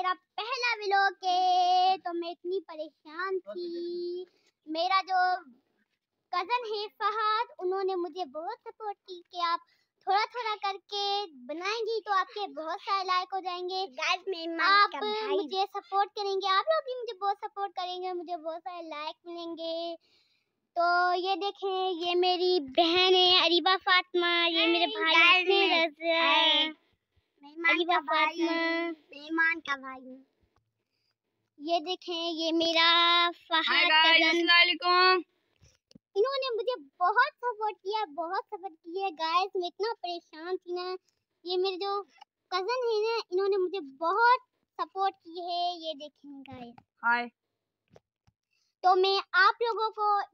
मेरा पहला व्लॉग है। तो मैं इतनी परेशान थी। मेरा जो कजन है फहद, उन्होंने मुझे बहुत सपोर्ट की कि आप थोड़ा थोड़ा करके बनाएंगी तो आपके बहुत सारे लाइक हो जाएंगे। आप मुझे सपोर्ट करेंगे, आप लोग भी मुझे बहुत सपोर्ट करेंगे, मुझे बहुत सारे लाइक मिलेंगे। तो ये देखें, ये मेरी बहन है अरीबा फातिमा, ये मेरे भाई अरीबा फातिमा, मेहमान का भाई। ये देखें, ये मेरा फहद कज़न। इन्होंने मुझे बहुत सपोर्ट किया, बहुत सपोर्ट किया गाइस। मैं इतना परेशान थी ना। ये मेरे जो कजन है ना, इन्होंने मुझे बहुत सपोर्ट की है। ये देखें गाइस। हाय। तो मैं आप लोगों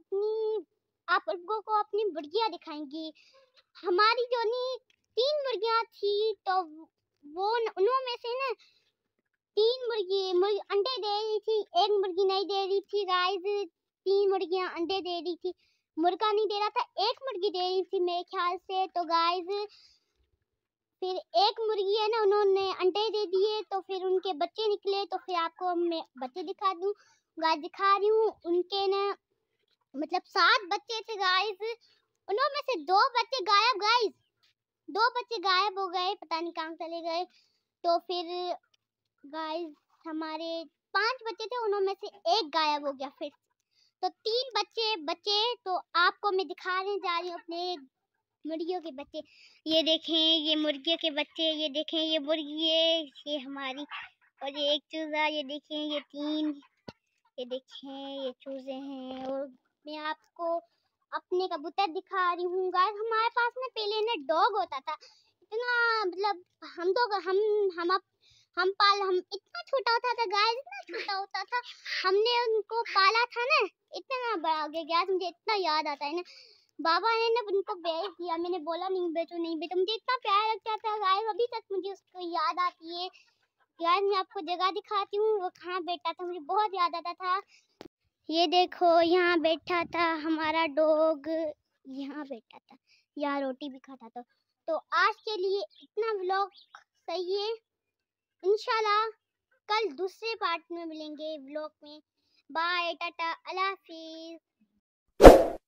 को अपनी मुर्गियां दिखाएंगी। हमारी जो नी 3 मुर्गियां थी, तो वो उनमें से ना 3 मुर्गी अंडे दे रही थी, एक मुर्गी नहीं दे रही थी गाइस। 3 मुर्गियां अंडे दे रही थी, मुर्गा नहीं दे रहा था, एक मुर्गी दे रही थी मेरे ख्याल से। तो गाइस फिर एक मुर्गी है ना, उन्होंने अंडे दे दिए, तो फिर उनके बच्चे निकले। तो फिर आपको मैं बच्चे दिखा दूं गाइस, दिखा रही हूँ। उनके ना मतलब 7 बच्चे थे गाइस, उनमें से 2 बच्चे गायब गाइस, 2 बच्चे गायब हो गए, पता नहीं कहाँ चले गए। तो फिर गाइस हमारे 5 बच्चे थे, उनमें से एक गायब हो गया फिर। तो 3 बच्चे बचे। तो आपको मैं दिखाने जा रही हूँ अपने मुर्गियों के बच्चे। ये देखें, ये मुर्गियों के बच्चे, ये देखें, ये मुर्गी है, ये हमारी, और ये एक चूजा, ये देखें, ये 3, ये देखें, ये चूजे हैं। और मैं आपको अपने कबूतर दिखा रही हूँ गाइस। हमारे पास में पहले ना डॉग होता था, इतना मतलब हम इतना छोटा होता था गाइस, इतना छोटा होता था। हमने उनको पाला था ना, इतना बड़ा हो गया गाइस। मुझे इतना याद आता है ना, बाबा ने ना उनको बेच दिया। मैंने बोला नहीं बेचो, नहीं बेचो, मुझे इतना प्यार लगता था गाइस, अभी तक मुझे उसको याद आती है गाइस। मैं आपको जगह दिखाती हूँ, वो कहाँ बैठा था, मुझे बहुत याद आता था। ये देखो, यहाँ बैठा था हमारा डॉग, यहाँ बैठा था, यहाँ रोटी भी खाता था। तो आज के लिए इतना व्लॉग सही है। इंशाल्लाह कल दूसरे पार्ट में मिलेंगे व्लॉग में। बाय, टाटा, अल्लाह हाफिज।